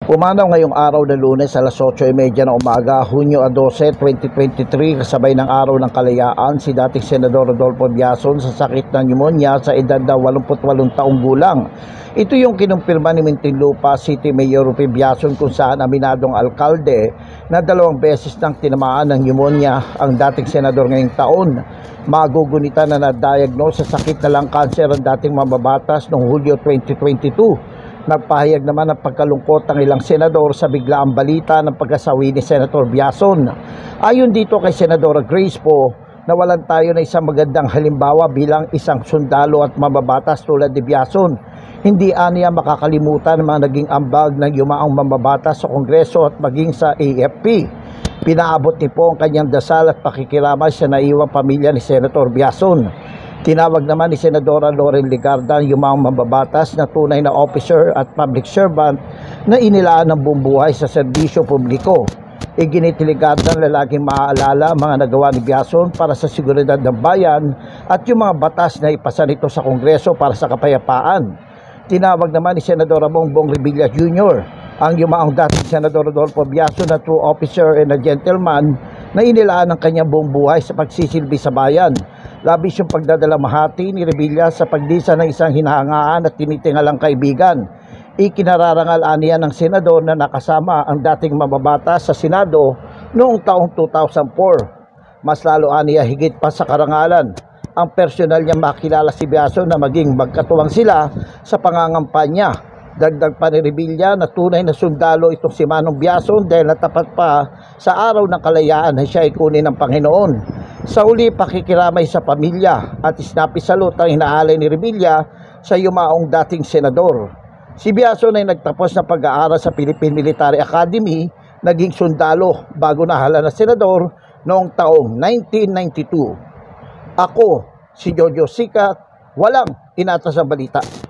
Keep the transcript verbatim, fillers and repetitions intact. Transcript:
Pumanaw ngayong araw na Lunes alas otso trenta ng umaga, Hunyo dose, twenty twenty-three, kasabay ng araw ng kalayaan si dating Senador Rodolfo Biazon sa sakit ng pneumonia sa edad na walumpu't walong taong gulang. Ito yung kinumpirma ni Muntinlupa City Mayor Rupi Biazon kung saan aminadong alkalde na dalawang beses nang tinamaan ng pneumonia ang dating senador ngayong taon. Magugunita na na-diagnose sa sakit na lung cancer ang dating mambabatas noong Hulyo twenty twenty-two. Nagpahayag naman ng pagkalungkot ang ilang senador sa biglaang balita ng pagkasawi ni Senator Biazon. Ayon dito kay Senadora Grace po, nawalan tayo ng isang magandang halimbawa bilang isang sundalo at mambabatas tulad ni Biazon. Hindi aniya makakalimutan ang mga naging ambag ng yumaang mambabatas sa Kongreso at maging sa A F P. Pinaabot ni po ang kanyang dasal at pakikiramay sa naiwang pamilya ni Senator Biazon. Tinawag naman ni Senadora Loren Legarda yung mga mambabatas na tunay na officer at public servant na inilaan ng buong buhay sa serbisyo publiko. Iginit ni Legarda na laging maaalala ang mga nagawa ni Biazon para sa seguridad ng bayan at yung mga batas na ipasa nito sa Kongreso para sa kapayapaan. Tinawag naman ni Senadora Bongbong Revilla Junior ang yumaong dating Senador Rodolfo Biazon na true officer and a gentleman na inilaan ng kanyang buong buhay sa pagsisilbi sa bayan. Labis yung pagdadalamhati ni Revilla sa pagdisa ng isang hinahangaan at tinitingalang kaibigan. Ikinararangal aniya ng senador na nakasama ang dating mambabatas sa Senado noong taong two thousand four. Mas lalo aniya higit pa sa karangalan ang personal niya makilala si Biazon na maging magkatuwang sila sa pangangampanya. Dagdag pa ni Revilla na tunay na sundalo itong si Manong Biazon dahil natapat pa sa araw ng kalayaan na siya ay kunin ng Panginoon. Sa uli, pakikiramay sa pamilya at snappy salute ang inaalay ni Revilla sa yumaong dating senador. Si Biazon ay nagtapos ng pag-aaral sa Philippine Military Academy, naging sundalo bago nahala na senador noong taong nineteen ninety-two. Ako, si Jojo Sikat, walang inatas ang balita.